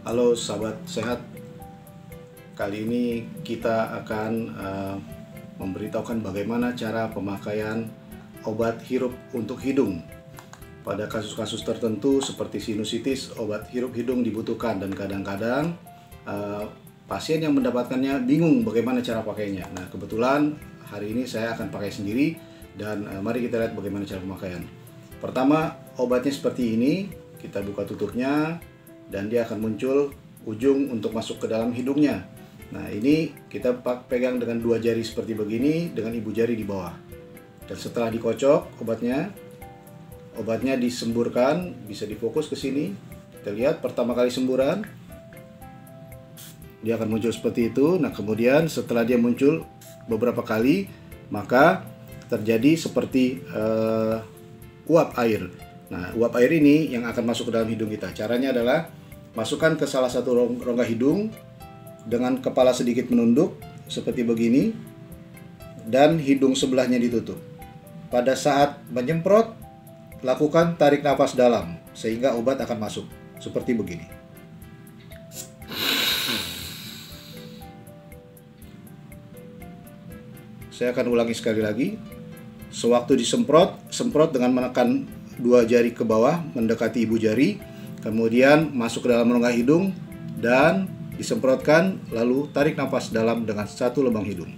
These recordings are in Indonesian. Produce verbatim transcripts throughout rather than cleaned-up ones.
Halo sahabat sehat, kali ini kita akan uh, memberitahukan bagaimana cara pemakaian obat hirup untuk hidung. Pada kasus-kasus tertentu seperti sinusitis, obat hirup hidung dibutuhkan dan kadang-kadang uh, pasien yang mendapatkannya bingung bagaimana cara pakainya. Nah, kebetulan hari ini saya akan pakai sendiri dan uh, mari kita lihat bagaimana cara pemakaian. Pertama, obatnya seperti ini, kita buka tutupnya dan dia akan muncul ujung untuk masuk ke dalam hidungnya. Nah, ini kita pegang dengan dua jari seperti begini dengan ibu jari di bawah. Dan setelah dikocok obatnya, obatnya disemburkan, bisa difokus ke sini. Kita lihat pertama kali semburan, dia akan muncul seperti itu. Nah, kemudian setelah dia muncul beberapa kali, maka terjadi seperti uh, uap air. Nah, uap air ini yang akan masuk ke dalam hidung kita. Caranya adalah masukkan ke salah satu rongga hidung dengan kepala sedikit menunduk seperti begini dan hidung sebelahnya ditutup. Pada saat menyemprot, lakukan tarik nafas dalam sehingga obat akan masuk seperti begini. Saya akan ulangi sekali lagi. Sewaktu disemprot, semprot dengan menekan dua jari ke bawah mendekati ibu jari, kemudian masuk ke dalam rongga hidung dan disemprotkan, lalu tarik nafas dalam dengan satu lubang hidung.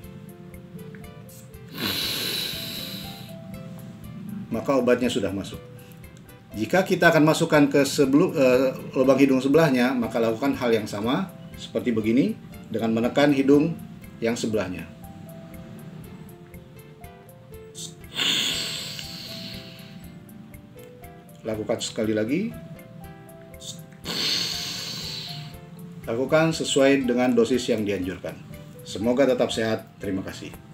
Maka obatnya sudah masuk. Jika kita akan masukkan ke sebelum eh, lubang hidung sebelahnya, maka lakukan hal yang sama seperti begini dengan menekan hidung yang sebelahnya. Lakukan sekali lagi. Lakukan sesuai dengan dosis yang dianjurkan. Semoga tetap sehat. Terima kasih.